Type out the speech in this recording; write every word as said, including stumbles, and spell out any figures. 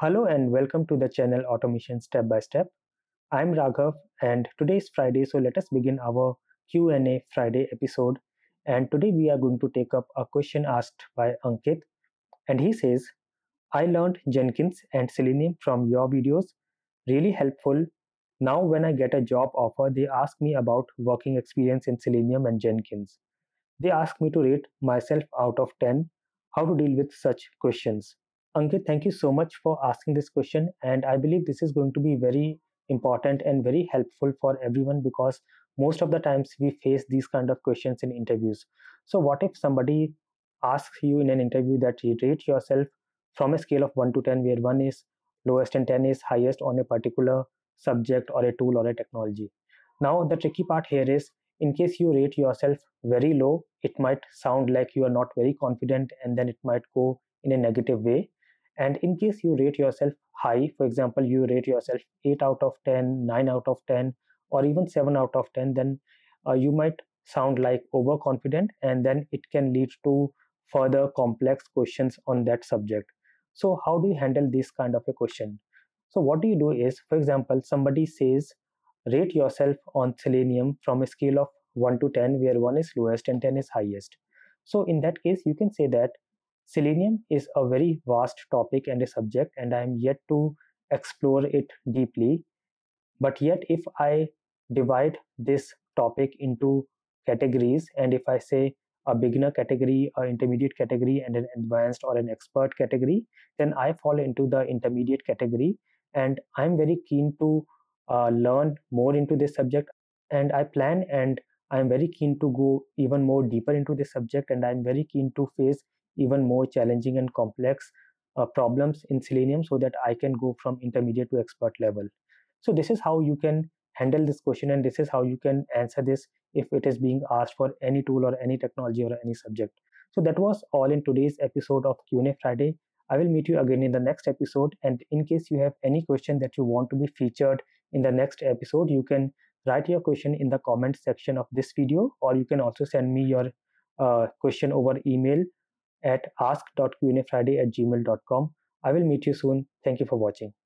Hello and welcome to the channel Automation Step by Step. I'm Raghav and today is Friday, so let us begin our Q and A Friday episode. And today we are going to take up a question asked by Ankit, and he says, I learned Jenkins and Selenium from your videos, really helpful. Now when I get a job offer, they ask me about working experience in Selenium and Jenkins. They ask me to rate myself out of ten, how to deal with such questions. Ankit, thank you so much for asking this question. And I believe this is going to be very important and very helpful for everyone because most of the times we face these kind of questions in interviews. So, what if somebody asks you in an interview that you rate yourself from a scale of one to ten, where one is lowest and ten is highest on a particular subject or a tool or a technology? Now, the tricky part here is in case you rate yourself very low, it might sound like you are not very confident and then it might go in a negative way. And in case you rate yourself high, for example, you rate yourself eight out of ten, nine out of ten, or even seven out of ten, then uh, you might sound like overconfident and then it can lead to further complex questions on that subject. So, how do you handle this kind of a question? So, what do you do is, for example, somebody says, rate yourself on Selenium from a scale of one to ten, where one is lowest and ten is highest. So, in that case, you can say that Selenium is a very vast topic and a subject, and I am yet to explore it deeply. But yet, if I divide this topic into categories, and if I say a beginner category, an intermediate category, and an advanced or an expert category, then I fall into the intermediate category, and I'm very keen to uh, learn more into this subject. And I plan and I'm very keen to go even more deeper into this subject, and I'm very keen to face even more challenging and complex uh, problems in Selenium so that I can go from intermediate to expert level. So this is how you can handle this question, and this is how you can answer this if it is being asked for any tool or any technology or any subject. So that was all in today's episode of Q and A Friday. I will meet you again in the next episode, and in case you have any question that you want to be featured in the next episode, you can write your question in the comment section of this video, or you can also send me your uh, question over email at ask dot q and a friday at gmail dot com. I will meet you soon. Thank you for watching.